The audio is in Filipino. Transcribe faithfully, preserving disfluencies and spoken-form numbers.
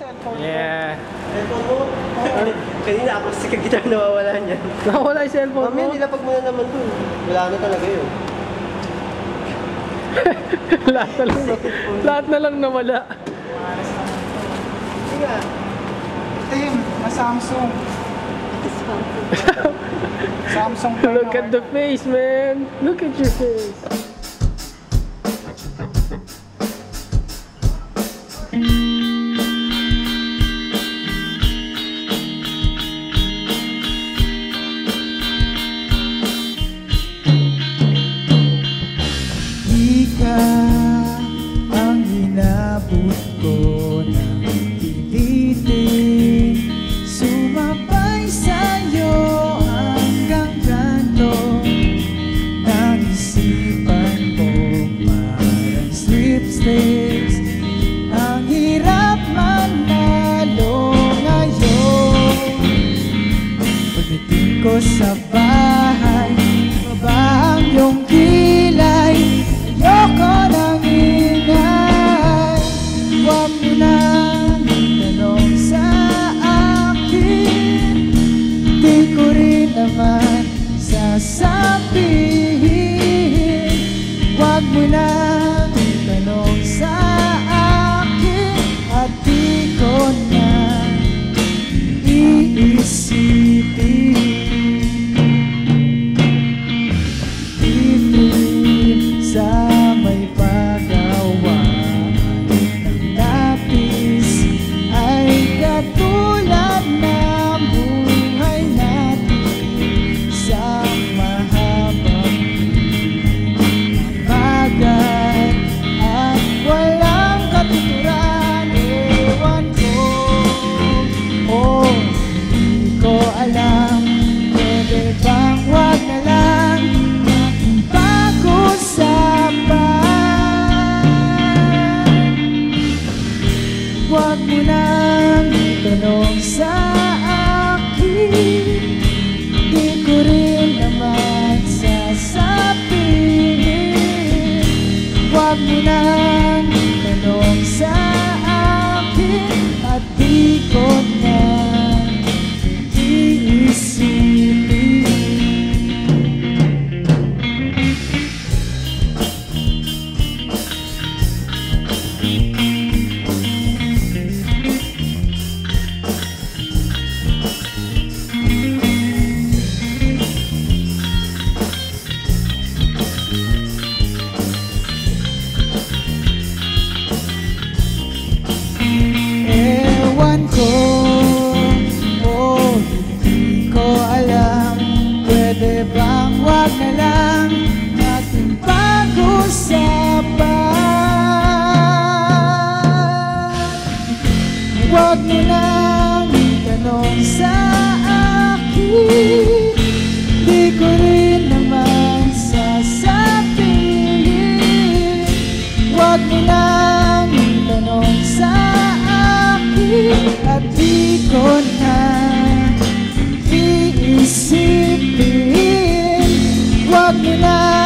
cellphone. Yeah. Cellphone mo? Kanina ako si kagitar nawawala niya. Nawala yung cellphone mo? Mamaya nilapag mo na naman dun. Wala na talaga yun. lahat na lang, lahat na lang nawala. Sige nga. Tim, na Samsung. Samsung. Look at the face, man. Look at your face. Ang hinabot ko ng pilitin, sumabay sa'yo hanggang kanto. Nag-isipan ko parang sweepstakes, ang hirap manalo ngayon. Pagdating ko sa bahay, baba ang iyong kilay. Ayoko nang ingay, huwag mo nang tanong sa akin. Di ko rin naman sasabihin. Huwag mo nang tanong sa akin, at di ko na iisipin. Sa may paggawa ng lapis ay katulad ng buhay natin sa mahabang magat at walang katuturan. Ewan ko, oh, hindi ko alam, pwede bang wag na lang huwag mo nang tanong sa akin. Di ko rin naman sasabihin. Huwag mo nang tanong sa akin, at di ko na iisipin. Ewan ko, oh, hindi ko alam, pwede bang wag na lang natin pag-usapan. Huwag mo nang tanong sa akin, di ko rin naman sasabihin. Huwag mo nang tanong sa at di ko na iisipin. Huwag mo na